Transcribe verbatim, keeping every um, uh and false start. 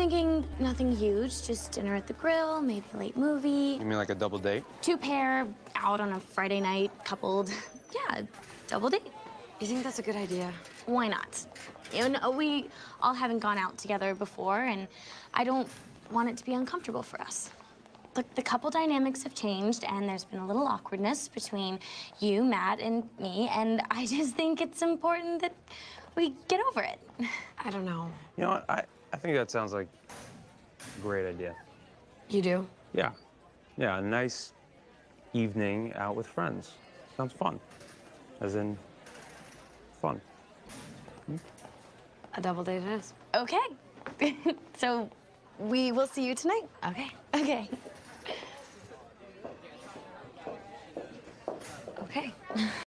thinking nothing huge, just dinner at the grill, maybe a late movie. You mean like a double date? Two pair, out on a Friday night, coupled. Yeah, double date. You think that's a good idea? Why not? You know, we all haven't gone out together before, and I don't want it to be uncomfortable for us. Look, the couple dynamics have changed, and there's been a little awkwardness between you, Matt, and me, and I just think it's important that we get over it. I don't know. You know what? I, I think that sounds like a great idea. You do? Yeah. Yeah, a nice evening out with friends. Sounds fun. As in, fun. Hmm? A double date it is. Okay. So we will see you tonight. Okay. Okay. Okay.